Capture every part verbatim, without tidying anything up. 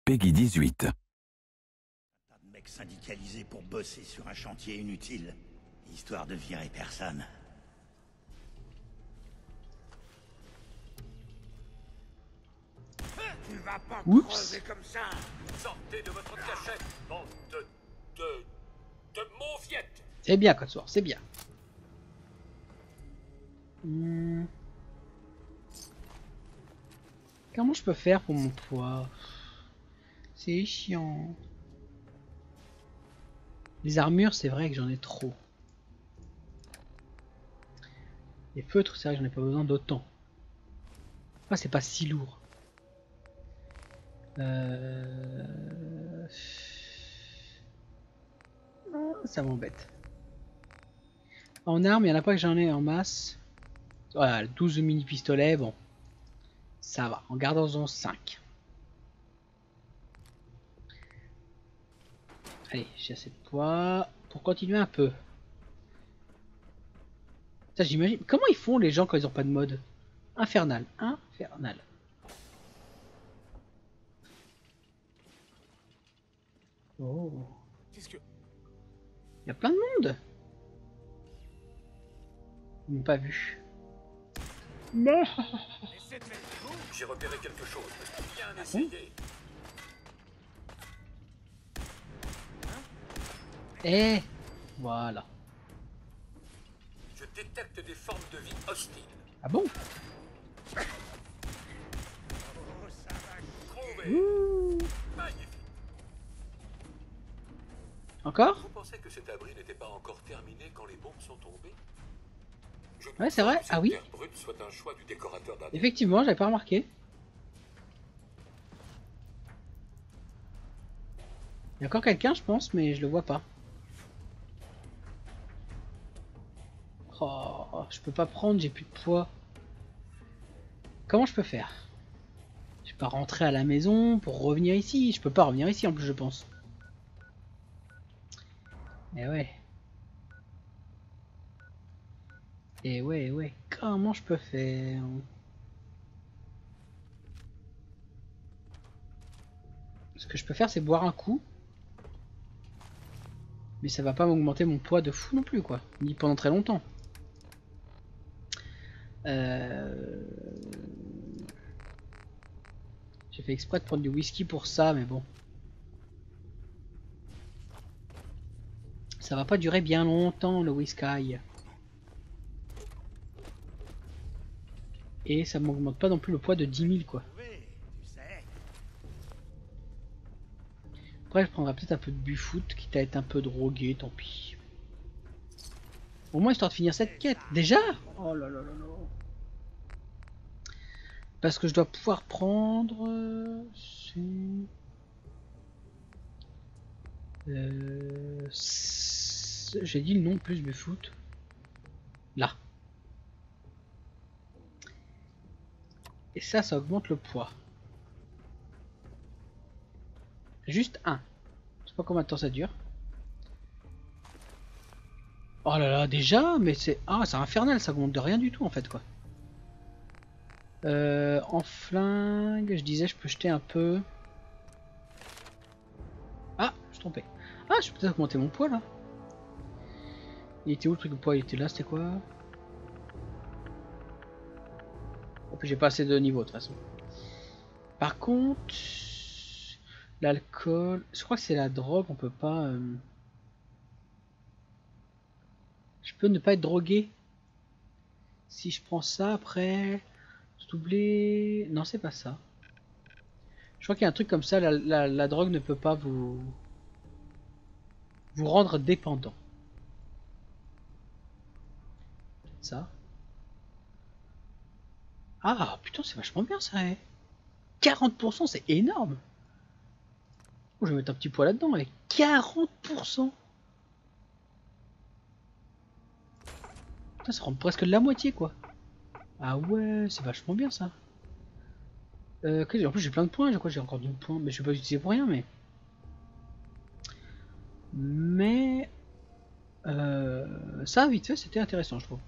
Peggy dix-huit. Tas de mecs syndicalisés pour bosser sur un chantier inutile, histoire de virer personne. Tu vas pas Oups. crever comme ça. Sortez de votre cachette, bande de... de... de mauviettes. C'est bien, Codsworth, c'est bien. Hmm. Comment je peux faire pour mon poids? C'est chiant. Les armures, c'est vrai que j'en ai trop. Les feutres, c'est vrai que j'en ai pas besoin d'autant. Ah, c'est pas si lourd. Euh... Ah, ça m'embête. En armes, il n'y en a pas que j'en ai en masse. Voilà, douze mini pistolets, bon. Ça va, en gardant cinq. Allez, j'ai assez de poids pour continuer un peu. Ça, j'imagine. Comment ils font les gens quand ils ont pas de mode? Infernal, infernal. Oh. Qu'est-ce que... Il y a plein de monde. Ils m'ont pas vu. Non. J'ai repéré quelque chose. Bien essayé. Eh, voilà. Je détecte des formes de vie hostiles. Ah bon? Trouvez. Magnifique. Encore? Vous pensez que cet abri n'était pas encore terminé quand les bombes sont tombées? Je Ouais, c'est vrai. doute que Ah oui. cette terre brute soit un choix du décorateur d'un... Effectivement, j'avais pas remarqué. Il y a encore quelqu'un, je pense, mais je le vois pas. Oh, je peux pas prendre, j'ai plus de poids. Comment je peux faire? Je peux pas rentrer à la maison pour revenir ici. Je peux pas revenir ici en plus, je pense. Eh ouais. Eh ouais, ouais. Comment je peux faire? Ce que je peux faire, c'est boire un coup. Mais ça va pas m'augmenter mon poids de fou non plus, quoi. Ni pendant très longtemps. Euh... J'ai fait exprès de prendre du whisky pour ça, mais bon. Ça va pas durer bien longtemps, le whisky. Et ça m'augmente pas non plus le poids de dix mille, quoi. Après, je prendrai peut-être un peu de bufoot, quitte à être un peu drogué, tant pis. Au moins, histoire de finir cette quête. Déjà? Oh là là là là. Parce que je dois pouvoir prendre... Euh... J'ai dit le nom plus bufoot. Là. Et ça, ça augmente le poids. Juste un. Je sais pas combien de temps ça dure. Oh là là, déjà, mais c'est... Ah, c'est infernal, ça augmente de rien du tout en fait, quoi. Euh, en flingue, je disais, je peux jeter un peu. Ah, je suis trompé. Ah, je peux peut-être augmenter mon poids là. Il était où le truc de poids? Il était là, c'était quoi? En plus, j'ai pas assez de niveau de toute façon. Par contre, l'alcool, je crois que c'est la drogue, on peut pas. Euh... Je peux ne pas être drogué. Si je prends ça après, doubler. Non, c'est pas ça. Je crois qu'il y a un truc comme ça, la, la, la drogue ne peut pas vous vous rendre dépendant. Ça. Ah putain, c'est vachement bien ça. Eh. quarante pour cent, c'est énorme. Oh, je vais mettre un petit poids là-dedans avec quarante pour cent. Putain, ça rend presque de la moitié quoi. Ah ouais, c'est vachement bien ça. Euh, en plus j'ai plein de points, je crois que j'ai encore deux points, mais je vais pas utiliser pour rien, mais... Mais... Euh, ça, vite fait, c'était intéressant, je trouve.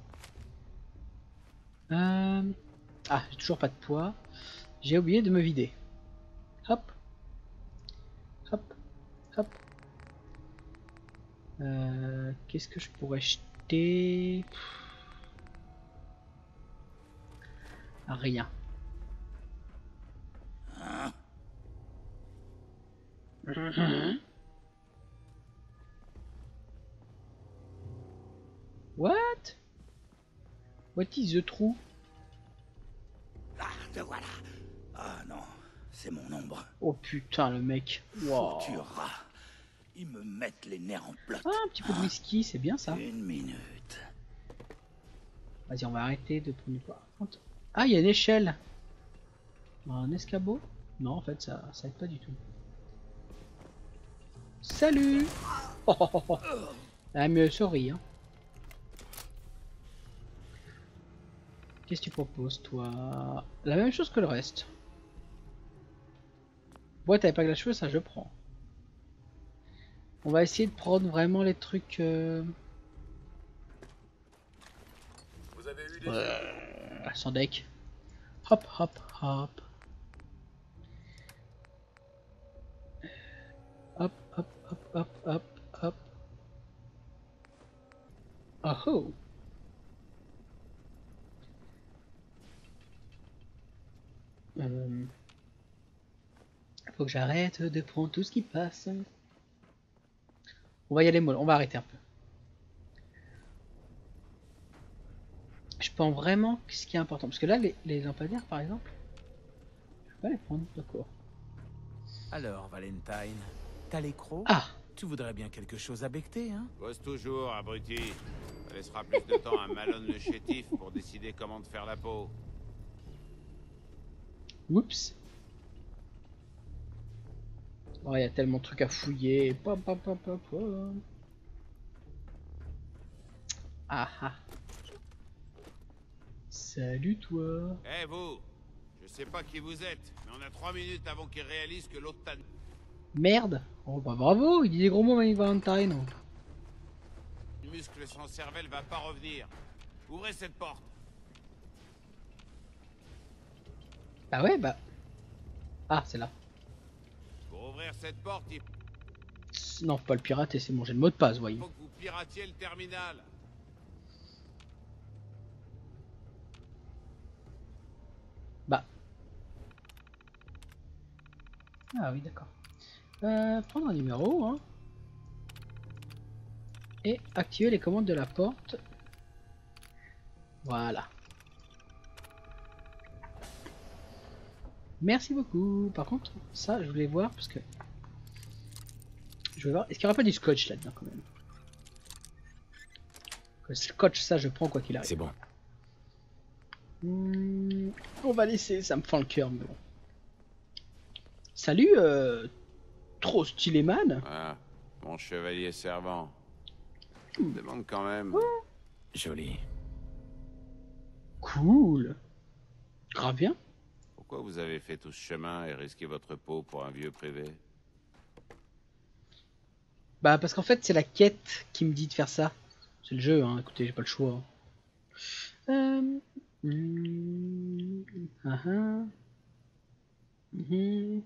Euh... Ah, j'ai toujours pas de poids. J'ai oublié de me vider. Hop. Hop. Euh, Qu'est-ce que je pourrais jeter? Ah, rien. Hein? What? What is the trou? Ah, te voilà. Ah non, c'est mon ombre. Oh putain, le mec. Wow. Foutu rat. Ils me mettent les nerfs en plot. Ah, un petit peu de whisky, c'est bien ça. Une minute. Vas-y, on va arrêter de prendre quoi. Ah, il y a une échelle. Un escabeau? Non, en fait, ça, ça aide pas du tout. Salut! Oh, oh, oh, oh. Ah, mais sorry, hein. Qu'est-ce que tu proposes, toi? La même chose que le reste. Boîte avec la cheveux, ça je prends. On va essayer de prendre vraiment les trucs. Euh... Vous avez eu des Euh, sans deck. Hop, hop, hop. Hop, hop, hop, hop, hop, hop. Oh oh. Euh... Faut que j'arrête de prendre tout ce qui passe. On va y aller mollo, on va arrêter un peu. Je pense vraiment ce qui est important. Parce que là, les, les lampadaires, par exemple, je vais pas les prendre, d'accord. Alors, Valentine, t'as les crocs? Ah! Tu voudrais bien quelque chose à becter, hein? Bosse toujours, abruti. Ça laissera plus de temps à Malone le chétif pour décider comment te faire la peau. Oups! Oh, il y a tellement de trucs à fouiller. Pop, pop, pop, pop, pop. Ah ah! Salut toi! Eh vous! Je sais pas qui vous êtes, mais on a trois minutes avant qu'il réalise que l'autre t'a... Merde! Oh bah bravo, il dit des gros mots Mike Valentine. Le muscle sans cervelle va pas revenir. Ouvrez cette porte. Bah ouais bah. Ah c'est là. Pour ouvrir cette porte, il Non faut pas le pirater, c'est bon, j'ai le mot de passe voyez. faut que vous piratiez le terminal. Bah. Ah oui d'accord. Euh, prendre un numéro hein. Et activer les commandes de la porte. Voilà. Merci beaucoup. Par contre, ça, je voulais voir parce que je vais voir. Est-ce qu'il n'y aura pas du scotch là-dedans quand même? Le scotch, ça, je prends quoi qu'il arrive. C'est bon. Hmm, on va laisser. Ça me fend le cœur, mais bon. Salut, euh, trop stylé man. Voilà, mon chevalier servant. Je me demande quand même... Joli. Cool. Grave bien. Pourquoi vous avez fait tout ce chemin et risqué votre peau pour un vieux privé? Bah parce qu'en fait c'est la quête qui me dit de faire ça. C'est le jeu, hein. Écoutez, j'ai pas le choix. Euh... mm, ah, ah. Mhm.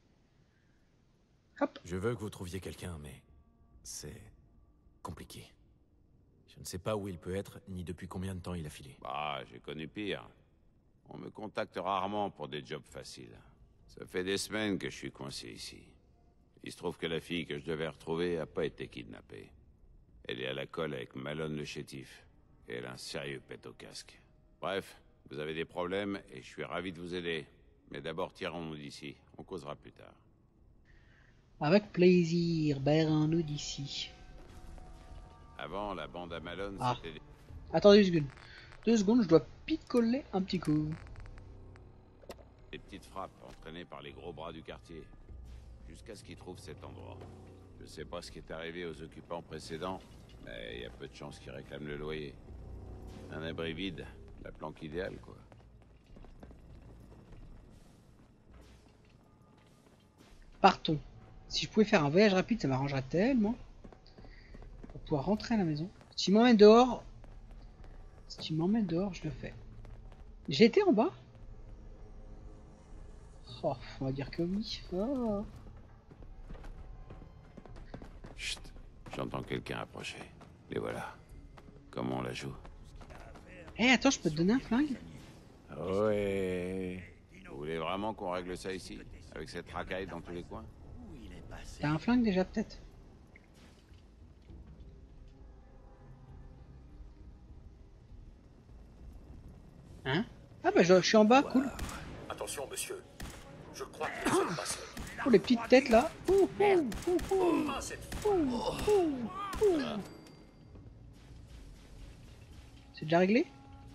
Hop. Je veux que vous trouviez quelqu'un, mais c'est compliqué. Je ne sais pas où il peut être, ni depuis combien de temps il a filé. Bah, j'ai connu pire. On me contacte rarement pour des jobs faciles. Ça fait des semaines que je suis coincé ici. Il se trouve que la fille que je devais retrouver a pas été kidnappée. Elle est à la colle avec Malone le chétif. Et elle a un sérieux pet au casque. Bref, vous avez des problèmes et je suis ravi de vous aider. Mais d'abord, tirons-nous d'ici. On causera plus tard. Avec plaisir, barrons-nous d'ici. Avant, la bande à Malone, Ah. c'était... Attendez deux secondes. Deux secondes, je dois picoler un petit coup. des petites frappes entraînées par les gros bras du quartier. Jusqu'à ce qu'ils trouvent cet endroit. Je sais pas ce qui est arrivé aux occupants précédents, mais il y a peu de chances qu'ils réclament le loyer. Un abri vide, la planque idéale, quoi. Partons. Si je pouvais faire un voyage rapide, ça m'arrangerait tellement. Pour pouvoir rentrer à la maison. Si tu m'emmènes dehors... Si tu m'emmènes dehors, je le fais. J'ai été en bas? Oh, on va dire que oui. Oh. Chut, j'entends quelqu'un approcher. Les voilà. Comment on la joue? Eh, attends, je peux te donner un flingue? Ouais. Vous voulez vraiment qu'on règle ça ici? Avec cette racaille dans tous les coins? Où il est passé? T'as un flingue déjà, peut-être? Hein? Ah bah je, je suis en bas, cool. Attention, monsieur. Je crois que nous sommes passés. Oh, les petites têtes là. Ouh, ouh, ouh, ouh. Ah, cette C'est déjà réglé?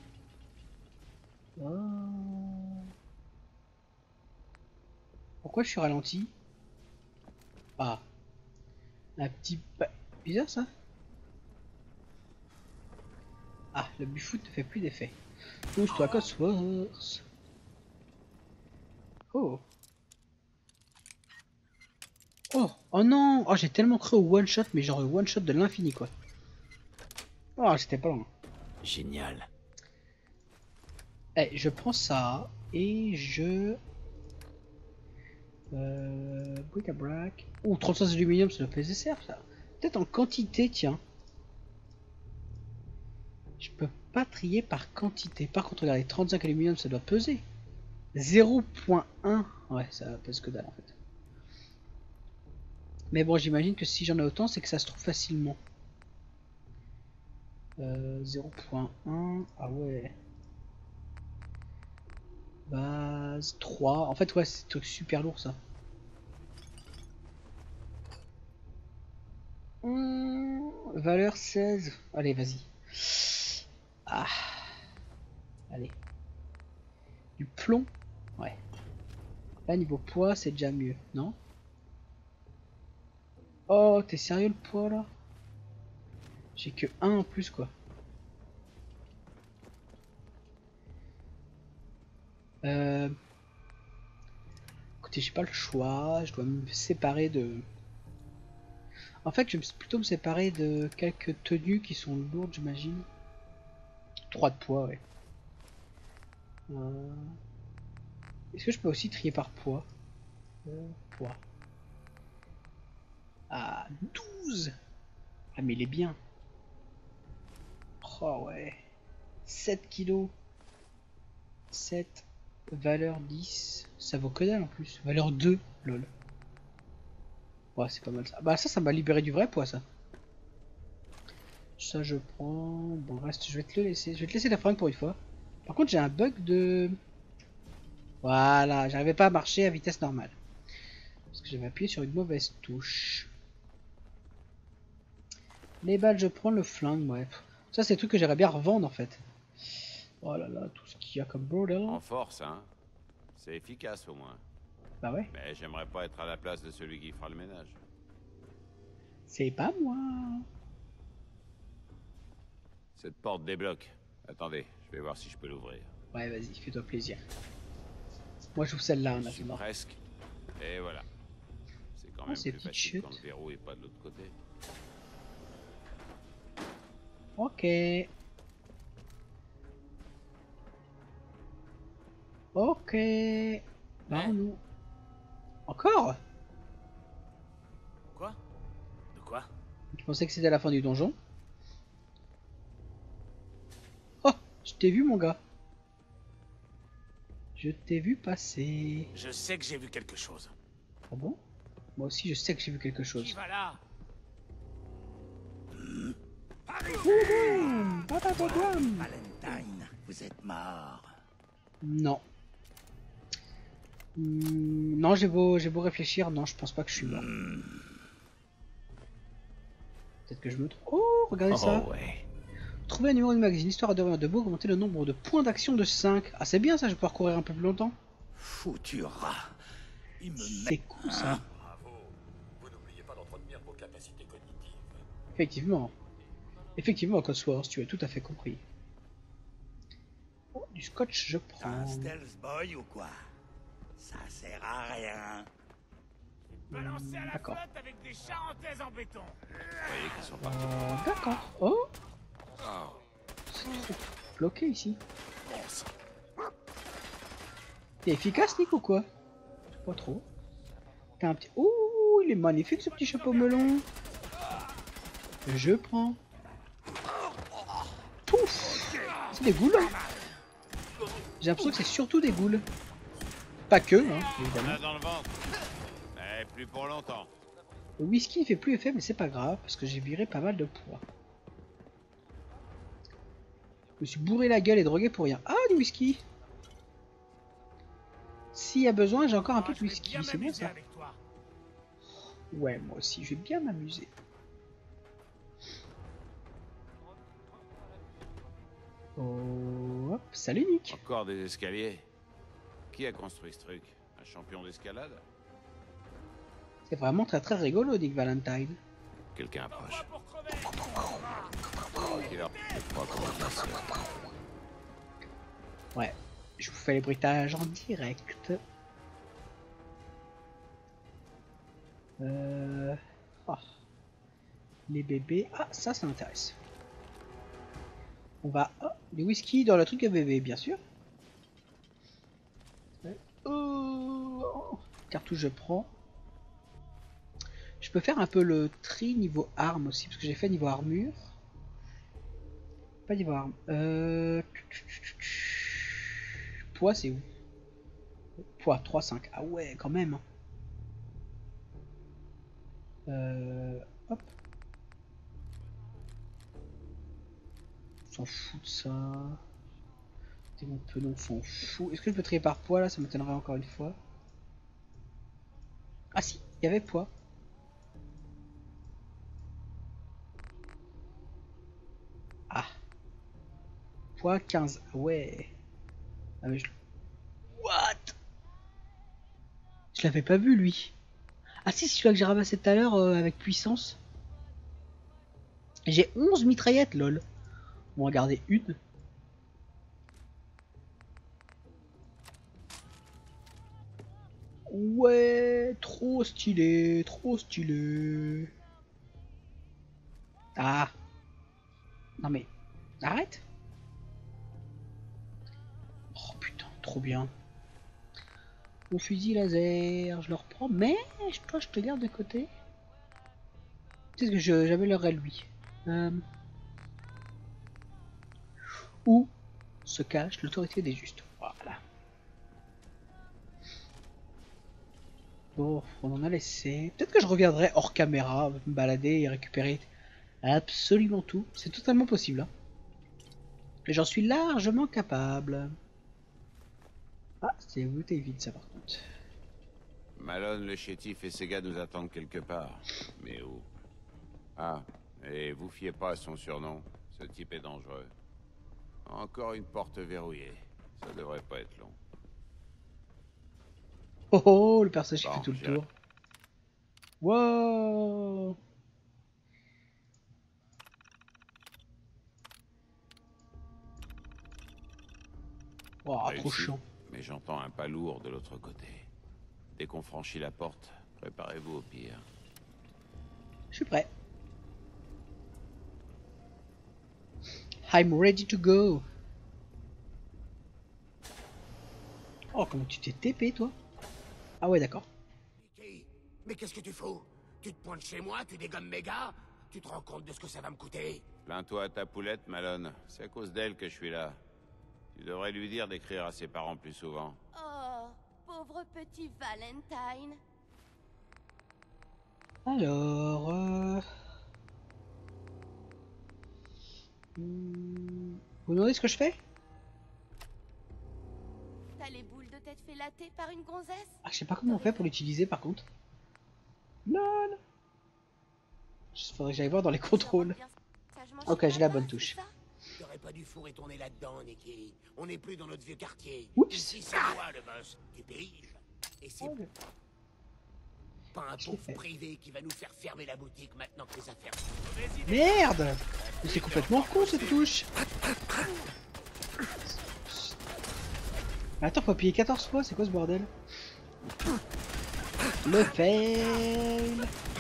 Oh. Pourquoi je suis ralenti? Ah. Un petit... pa- Bizarre ça. Ah, le bufoot ne fait plus d'effet. Pousse-toi, Cosworth. Oh. Oh, oh non. Oh, j'ai tellement cru au one shot, mais genre one shot de l'infini quoi. Oh, c'était pas loin. Génial. Eh, je prends ça et je... Euh... Bric-à-brac. Ouh, trente-six aluminium, ça doit peser cher ça. Peut-être en quantité, tiens. Je peux pas trier par quantité. Par contre, regardez, trente-cinq aluminium, ça doit peser. zéro virgule un. Ouais, ça pèse que dalle en fait. Mais bon, j'imagine que si j'en ai autant, c'est que ça se trouve facilement. Euh, zéro virgule un. Ah ouais. Base trois. En fait, ouais, c'est un truc super lourd ça. Hum, valeur seize. Allez, vas-y. Ah. Allez. Du plomb. Ouais. Là, niveau poids, c'est déjà mieux, non? Oh, t'es sérieux le poids là? J'ai que un en plus quoi. Euh... Écoutez, j'ai pas le choix, je dois me séparer de... En fait, je vais plutôt me séparer de quelques tenues qui sont lourdes, j'imagine. trois de poids, ouais. Euh... Est-ce que je peux aussi trier par poids? euh, Poids. Ah, douze. Ah, mais il est bien. Oh ouais. sept kilos. sept. Valeur dix. Ça vaut que dalle en plus. Valeur deux. Lol. Ouais, c'est pas mal ça. Bah ça, ça m'a libéré du vrai poids ça. Ça je prends. Bon, le reste, je vais te le laisser. Je vais te laisser la fringue pour une fois. Par contre, j'ai un bug de... Voilà, j'arrivais pas à marcher à vitesse normale. Parce que j'avais appuyé sur une mauvaise touche. Les balles, je prends le flingue, bref. Ça, c'est le truc que j'aimerais bien revendre en fait. Oh là là, tout ce qu'il y a comme bordel. En force, hein? C'est efficace au moins. Bah ouais. Mais j'aimerais pas être à la place de celui qui fera le ménage. C'est pas moi. Cette porte débloque. Attendez, je vais voir si je peux l'ouvrir. Ouais, vas-y, fais-toi plaisir. Moi, je trouve celle-là en Je suis attendant. presque. Et voilà. C'est quand Oh, même ces plus petites facile chutes. quand le verrou est pas de l'autre côté. Ok. Ok. Barre-nous. Encore? Quoi? De quoi? Tu pensais que c'était à la fin du donjon? Oh, je t'ai vu mon gars. Je t'ai vu passer. Je sais que j'ai vu quelque chose. Ah bon? Moi aussi je sais que j'ai vu quelque Qui chose. va là? Wouhou! Babababam! Valentine, vous êtes mort. Non. Hmm, non, j'ai beau, j'ai beau réfléchir, non, je pense pas que je suis mort. Peut-être que je me trompe. Oh, regardez ça. Oh ouais. Trouver un numéro de magazine, histoire de de beau, augmenter le nombre de points d'action de cinq. Ah, c'est bien ça, je peux courir un peu plus longtemps. Foutu rat. Il me C'est met... cool ça. Bravo. Vous n'oubliez pas d'entretenir vos capacités cognitives. Effectivement. Effectivement, Cosworth, tu as tout à fait compris. Oh, du scotch, je T'as prends. un stealth boy ou quoi? Ça sert à rien. Balancé à la d'accord. flotte avec des charentaises en béton. Vous voyez qu'ils sont partis. Euh, D'accord. Oh, Oh. c'est trop bloqué ici. T'es efficace, Nick, ou quoi? Pas trop. T'as un petit... Ouh, il est magnifique ce petit chapeau melon. Je prends. Pouf. C'est des ghouls. Hein. J'ai l'impression que c'est surtout des ghouls. Pas que, hein, évidemment. Là dans le ventre. Mais plus pour longtemps. Le whisky ne fait plus effet, mais c'est pas grave, parce que j'ai viré pas mal de poids. Je me suis bourré la gueule et drogué pour rien. Ah, du whisky. S'il y a besoin, j'ai encore un peu de whisky, c'est bon ça. Ouais, moi aussi, je vais bien m'amuser. Oh, hop, salut Nick. Encore des escaliers. Qui a construit ce truc? Un champion d'escalade? C'est vraiment très très rigolo, Nick Valentine. Quelqu'un approche. Killer, je crois qu'on va passer. Ouais, je vous fais les bruitages en direct. Euh... Oh. Les bébés. Ah, ça, ça m'intéresse. On va... Oh, des whisky dans le truc à bébé, bien sûr. Oh. Cartouche, je prends. Je peux faire un peu le tri niveau arme aussi, parce que j'ai fait niveau armure. Pas niveau arme. Euh... Poids, c'est où? Poids, trois cinq. Ah ouais, quand même. Euh... Hop. On s'en fout de ça. On peut, on s'en fout. Est-ce que je peux trier par poids là? Ça m'étonnerait encore une fois. Ah si, il y avait poids. Ah. Poids quinze. Ah ouais. Ah mais je... What? Je l'avais pas vu lui. Ah si, c'est celui-là que j'ai ramassé tout à l'heure euh, avec puissance. J'ai onze mitraillettes, lol. On va regarder une. Ouais, trop stylé, trop stylé. Ah. Non mais, arrête. Oh putain, trop bien. Mon fusil laser, je le reprends, mais toi je te garde de côté. Peut-être que j'améliorerai lui. Euh... Où se cache l'autorité des justes. Voilà. Bon, on en a laissé. Peut-être que je reviendrai hors caméra, me balader et récupérer absolument tout. C'est totalement possible. Hein. Et j'en suis largement capable. Ah, c'est bouteille vide ça par contre. Malone, le chétif et ses gars nous attendent quelque part. Mais où? Ah, et vous fiez pas à son surnom. Ce type est dangereux. Encore une porte verrouillée. Ça devrait pas être long. Oh oh, le personnage Bon, qui fait tout le j'ai- tour. Wow. Wow, trop Réussi, chiant. mais j'entends un pas lourd de l'autre côté. Dès qu'on franchit la porte, préparez-vous au pire. Je suis prêt. I'm ready to go. Oh, comment tu t'es T P, toi? Ah ouais, d'accord. Mickey, mais qu'est-ce que tu fous? Tu te pointes chez moi, tu dégommes mes gars? Tu te rends compte de ce que ça va me coûter? Plains-toi à ta poulette, Malone. C'est à cause d'elle que je suis là. Tu devrais lui dire d'écrire à ses parents plus souvent. Oh, pauvre petit Valentine. Alors... Euh... hmm, vous me demandez ce que je fais? T'as les boules de tête fait latter par une gonzesse? Ah, je sais pas comment on fait pour l'utiliser, par contre. Non. Il faudrait que j'aille voir dans les contrôles. Ok, j'ai la bonne touche. T'aurais pas dû fourrer ton nez là-dedans, Nicky. On n'est plus dans notre vieux quartier. Oups. Ici, c'est moi le boss. Tu piges? Et c'est Oh, pas un je l'ai pauvre fait. privé qui va nous faire fermer la boutique maintenant que les affaires sont mauvaises idées. merde! Mais c'est complètement con cette touche! Mais attends, faut appuyer quatorze fois, c'est quoi ce bordel? Le fail!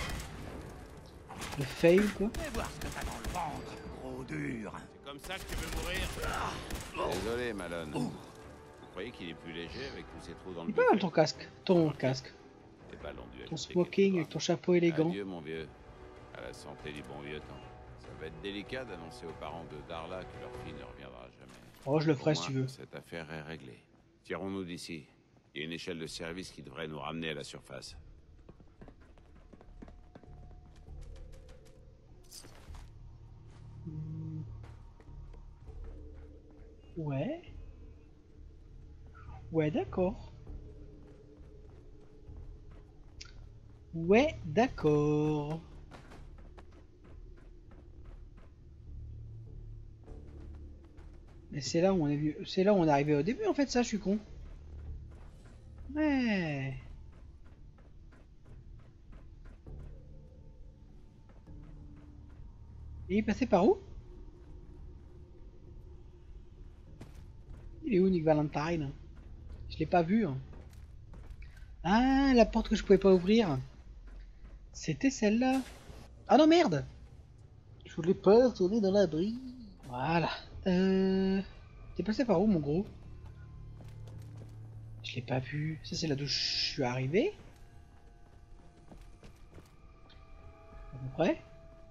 Le fail quoi? Fais voir ce que t'as dans le ventre, gros dur. C'est comme ça que tu veux mourir? Désolé, Malone. Vous croyez qu'il est plus léger avec tous ces trous dans le Il est pas mal buffet? ton casque, ton casque, Les ballons du ton L C smoking quelque avec part. ton chapeau élégant. Adieu, mon vieux. À la santé du bon vieux temps. va être délicat d'annoncer aux parents de Darla que leur fille ne reviendra jamais. Oh, je le Au ferai moins, si tu veux. cette affaire est réglée. Tirons-nous d'ici. Il y a une échelle de service qui devrait nous ramener à la surface. Hmm. Ouais. Ouais, d'accord. Ouais, d'accord. Mais c'est là où on est vu, c'est là où on est arrivé au début en fait, ça, je suis con. Ouais. Il est passé par où? Il est où Nick Valentine? Je l'ai pas vu. Hein. Ah, la porte que je pouvais pas ouvrir. C'était celle-là. Ah non, merde! Je voulais pas retourner dans l'abri. Voilà. Euh... T'es passé par où, mon gros? Je l'ai pas vu. Ça, c'est là d'où je suis arrivé. À peu près.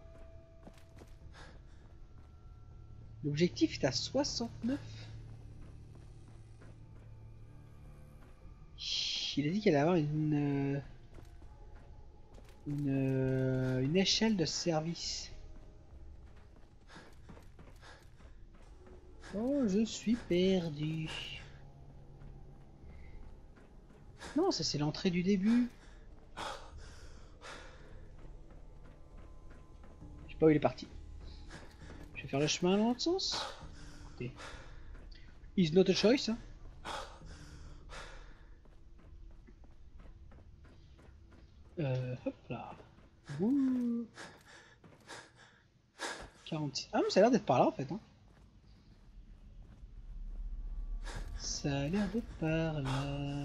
L'objectif est à soixante-neuf. Il a dit qu'il allait avoir une... euh, Une, euh, une échelle de service. Oh, je suis perdu. Non, ça c'est l'entrée du début. Je sais pas où il est parti. Je vais faire le chemin dans l'autre sens. Écoutez. Is not a choice. Hein. Euh, hop là. Ouh. quarante-six. Ah mais ça a l'air d'être par là en fait. Hein. Ça a l'air d'être par là.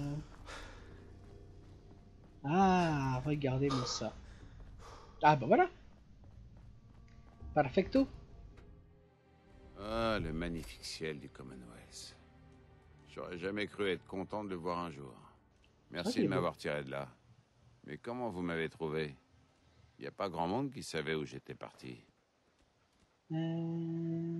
Ah, regardez-moi ça. Ah bah voilà. Perfecto. Ah, le magnifique ciel du Commonwealth. J'aurais jamais cru être content de le voir un jour. Merci Ok, de bon. m'avoir tiré de là. Mais comment vous m'avez trouvé? Il n'y a pas grand monde qui savait où j'étais parti. Euh...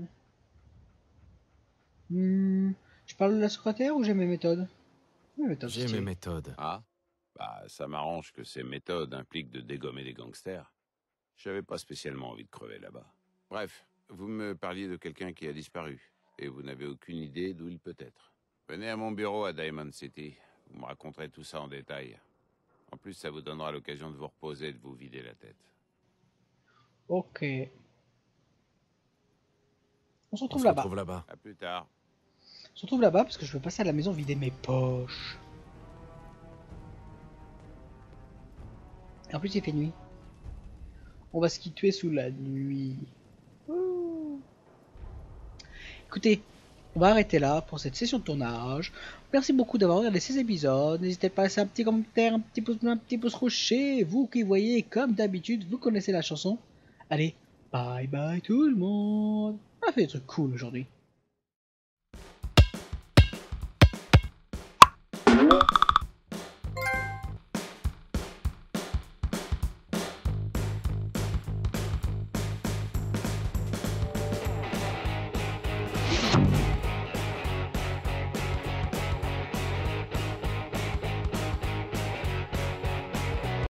Hmm, je parle de la secrétaire ou j'ai mes méthodes? Mes méthodes, J'ai stylé. mes méthodes. Ah? Bah, ça m'arrange que ces méthodes impliquent de dégommer des gangsters. J'avais pas spécialement envie de crever là-bas. Bref, vous me parliez de quelqu'un qui a disparu, et vous n'avez aucune idée d'où il peut être. Venez à mon bureau à Diamond City. Vous me raconterez tout ça en détail. En plus, ça vous donnera l'occasion de vous reposer et de vous vider la tête. Ok. On se On retrouve se là-bas. retrouve là-bas. À plus tard. On se retrouve là-bas parce que je veux passer à la maison vider mes poches. Et en plus, il fait nuit. On va se quitter sous la nuit. Ouh. Écoutez, on va arrêter là pour cette session de tournage. Merci beaucoup d'avoir regardé ces épisodes. N'hésitez pas à laisser un petit commentaire, un petit pouce bleu, un petit pouce rouge. Vous qui voyez, comme d'habitude, vous connaissez la chanson. Allez, bye bye tout le monde. On a fait des trucs cool aujourd'hui.